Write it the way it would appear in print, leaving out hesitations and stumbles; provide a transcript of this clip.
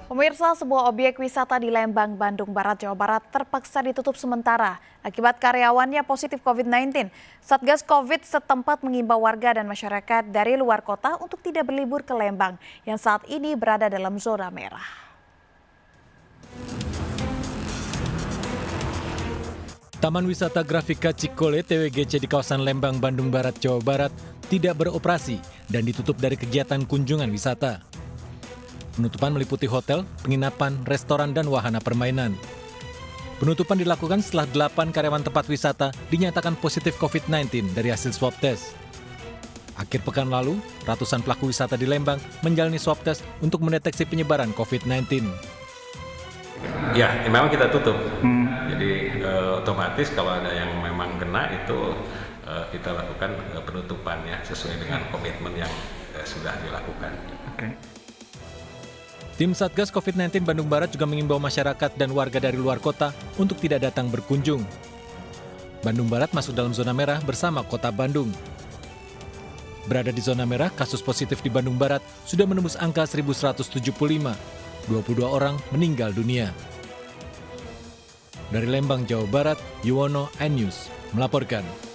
Pemirsa, sebuah objek wisata di Lembang, Bandung Barat, Jawa Barat terpaksa ditutup sementara akibat karyawannya positif COVID-19. Satgas COVID setempat mengimbau warga dan masyarakat dari luar kota untuk tidak berlibur ke Lembang yang saat ini berada dalam zona merah. Taman Wisata Grafika Cikole TWGC di kawasan Lembang, Bandung Barat, Jawa Barat tidak beroperasi dan ditutup dari kegiatan kunjungan wisata. Penutupan meliputi hotel, penginapan, restoran, dan wahana permainan. Penutupan dilakukan setelah 8 karyawan tempat wisata dinyatakan positif COVID-19 dari hasil swab test. Akhir pekan lalu, ratusan pelaku wisata di Lembang menjalani swab test untuk mendeteksi penyebaran COVID-19. Ya, memang kita tutup. Jadi otomatis kalau ada yang memang kena itu kita lakukan penutupan ya sesuai dengan komitmen yang sudah dilakukan. Tim Satgas COVID-19 Bandung Barat juga mengimbau masyarakat dan warga dari luar kota untuk tidak datang berkunjung. Bandung Barat masuk dalam zona merah bersama Kota Bandung. Berada di zona merah, kasus positif di Bandung Barat sudah menembus angka 1.175. 22 orang meninggal dunia. Dari Lembang, Jawa Barat, Yuwono, iNews melaporkan.